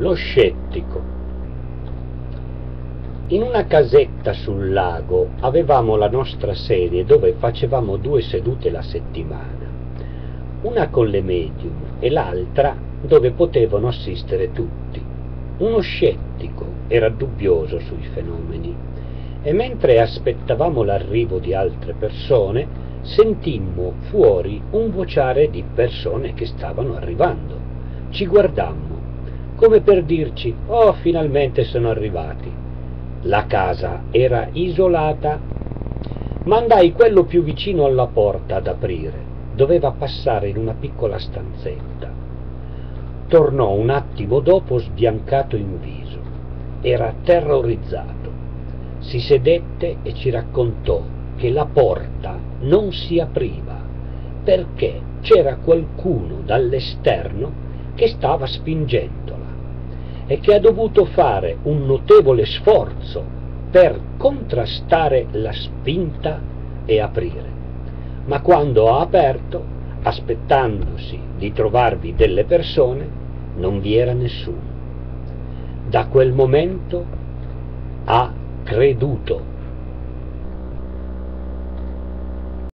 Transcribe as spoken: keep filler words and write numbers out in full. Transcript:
Lo scettico. In una casetta sul lago avevamo la nostra serie dove facevamo due sedute la settimana, una con le medium e l'altra dove potevano assistere tutti. Uno scettico era dubbioso sui fenomeni e mentre aspettavamo l'arrivo di altre persone sentimmo fuori un vociare di persone che stavano arrivando. Ci guardammo come per dirci: oh, finalmente sono arrivati. La casa era isolata. Mandai quello più vicino alla porta ad aprire. Doveva passare in una piccola stanzetta. Tornò un attimo dopo sbiancato in viso. Era terrorizzato. Si sedette e ci raccontò che la porta non si apriva perché c'era qualcuno dall'esterno che stava spingendola e che ha dovuto fare un notevole sforzo per contrastare la spinta e aprire. Ma quando ha aperto, aspettandosi di trovarvi delle persone, non vi era nessuno. Da quel momento ha creduto